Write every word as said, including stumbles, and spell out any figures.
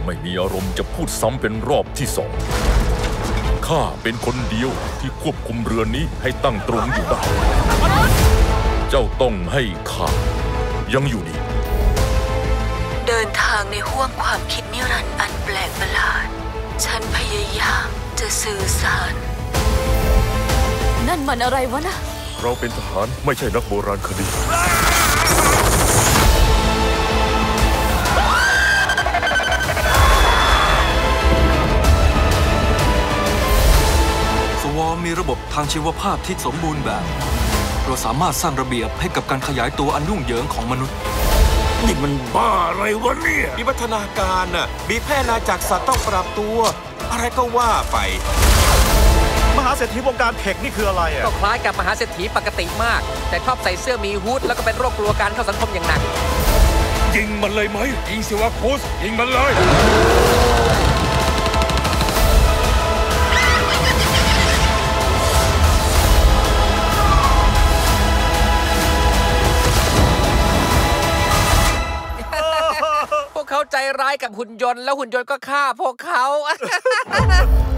ไม่มีอารมณ์จะพูดซ้ำเป็นรอบที่สองข้าเป็นคนเดียวที่ควบคุมเรือนี้ให้ตั้งตรงอยู่ได้เจ้าต้องให้ข้ายังอยู่นี่เดินทางในห้วงความคิดนิรันดร์อันแปลกประหลาดฉันพยายามจะสื่อสารนั่นมันอะไรวะนะเราเป็นทหารไม่ใช่นักโบราณคดีสวอมมีระบบทางชีวภาพที่สมบูรณ์แบบเราสามารถสร้างระเบียบให้กับการขยายตัวอันยุ่งเหยิงของมนุษย์นี่มันบ้าอะไรวะเนี่ยมีวัฒนาการน่ะมีแพร่นาจากสัตว์ต้องปรับตัวอะไรก็ว่าไปมหาเศรษฐีวงการเทคนี่คืออะไรอ่ะก็คล้ายกับมหาเศรษฐีปกติมากแต่ชอบใส่เสื้อมีฮู้ดแล้วก็เป็นโรคกลัวการเข้าสังคมอย่างหนักยิงมันเลยไหมยิงสิวะโค้ชยิงมันเลยพวกเขาใจร้ายกับหุ่นยนต์แล้วหุ่นยนต์ก็ฆ่าพวกเขา